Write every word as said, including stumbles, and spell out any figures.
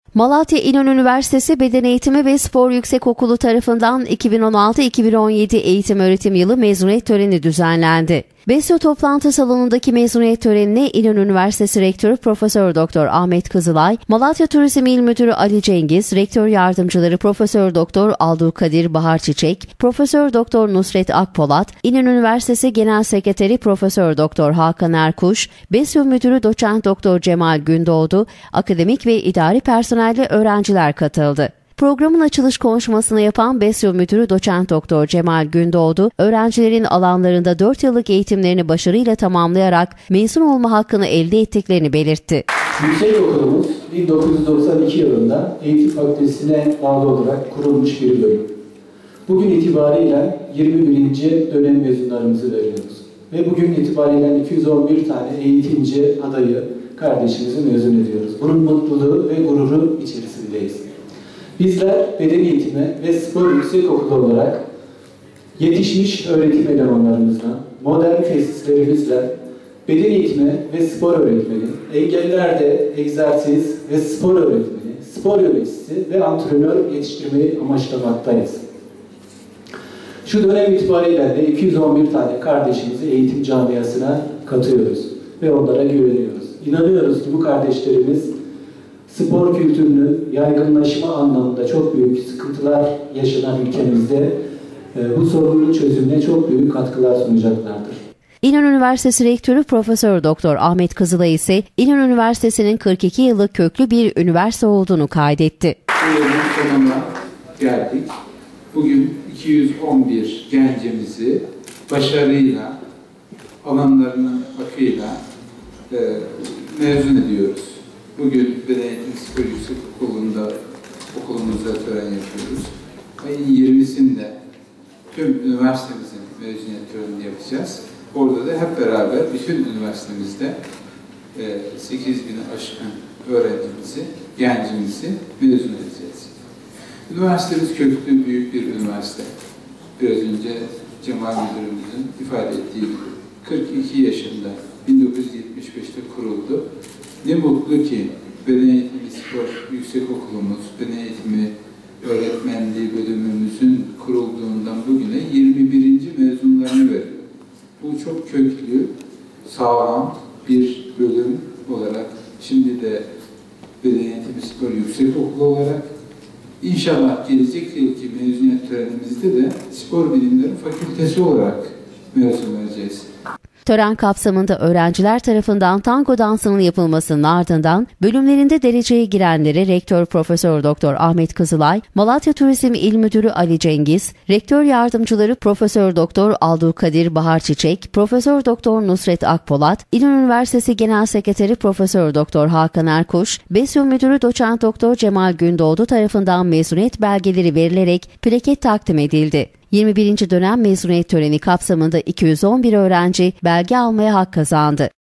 Malatya İnönü Üniversitesi Beden Eğitimi ve Spor Yüksekokulu tarafından iki bin on altı iki bin on yedi eğitim öğretim yılı mezuniyet töreni düzenlendi. BESYO toplantı salonundaki mezuniyet törenine İnönü Üniversitesi Rektörü Profesör Doktor Ahmet Kızılay, Malatya Turizm İl Müdürü Ali Cengiz, Rektör Yardımcıları Profesör Doktor Abdülkadir Bahar Çiçek, Profesör Doktor Nusret Akpolat, İnönü Üniversitesi Genel Sekreteri Profesör Doktor Hakan Erkuş, BESYO Müdürü Doçent Doktor Cemal Gündoğdu, akademik ve idari personel ve öğrenciler katıldı. Programın açılış konuşmasını yapan BESYO Müdürü Doçent Doktor Cemal Gündoğdu, öğrencilerin alanlarında dört yıllık eğitimlerini başarıyla tamamlayarak mezun olma hakkını elde ettiklerini belirtti. Yüksekokulumuz bin dokuz yüz doksan iki yılında Eğitim Fakültesine bağlı olarak kurulmuş bir bölüm. Bugün itibariyle yirmi birinci dönem mezunlarımızı veriyoruz. Ve bugün itibariyle iki yüz on bir tane eğitimci adayı kardeşimizi mezun ediyoruz. Bunun mutluluğu ve gururu içerisindeyiz. Bizler beden eğitimi ve spor yüksekokulu olarak yetişmiş öğretim elemanlarımızla, modern tesislerimizle beden eğitimi ve spor öğretmeni, engellilerde egzersiz ve spor öğretmeni, spor yöneticisi ve antrenör yetiştirmeyi amaçlamaktayız. Şu dönem itibariyle de iki yüz on bir tane kardeşimizi eğitim camiasına katıyoruz ve onlara güveniyoruz. İnanıyoruz ki bu kardeşlerimiz spor kültürünün yaygınlaşma anlamında çok büyük sıkıntılar yaşanan ülkemizde bu sorunun çözümüne çok büyük katkılar sunacaklardır. İnönü Üniversitesi Rektörü Profesör Doktor Ahmet Kızılay ise İnönü Üniversitesi'nin kırk iki yıllık köklü bir üniversite olduğunu kaydetti. Bu yılın sonuna geldik. Bugün iki yüz on bir gencimizi başarıyla, alanlarının akıyla e, mezun ediyoruz. Bugün Beden Eğitimi Spor Yüksekokulu'nda okulumuzda tören yapıyoruz. Ayın yirmisinde tüm üniversitemizin mezuniyet törenini yapacağız. Orada da hep beraber bütün üniversitemizde sekiz bini aşkın öğrencimizi, gencimizi mezun edeceğiz. Üniversitemiz köklü büyük bir üniversite. Biraz önce Cemal Müdürümüzün ifade ettiği gibi kırk iki yaşında bin dokuz yüz yetmiş beşte kuruldu. Ne mutlu ki Beden Eğitimi Spor Yüksekokulumuz, Beden Eğitimi Öğretmenliği bölümümüzün kurulduğundan bugüne yirmi birinci mezunlarını veriyor. Bu çok köklü, sağlam bir bölüm olarak, şimdi de Beden Eğitimi Spor Yüksekokulu olarak, inşallah gelecek yılki mezuniyet törenimizde de Spor Bilimleri Fakültesi olarak mezun vereceğiz. Tören kapsamında öğrenciler tarafından tango dansının yapılmasının ardından bölümlerinde dereceye girenlere Rektör Profesör Doktor Ahmet Kızılay, Malatya Turizm İl Müdürü Ali Cengiz, Rektör Yardımcıları Profesör Doktor Abdülkadir Bahar Çiçek, Profesör Doktor Nusret Akpolat, İnönü Üniversitesi Genel Sekreteri Profesör Doktor Hakan Erkuş, BESYO Müdürü Doçent Doktor Cemal Gündoğdu tarafından mezuniyet belgeleri verilerek plaket takdim edildi. yirmi birinci dönem mezuniyet töreni kapsamında iki yüz on bir öğrenci belge almaya hak kazandı.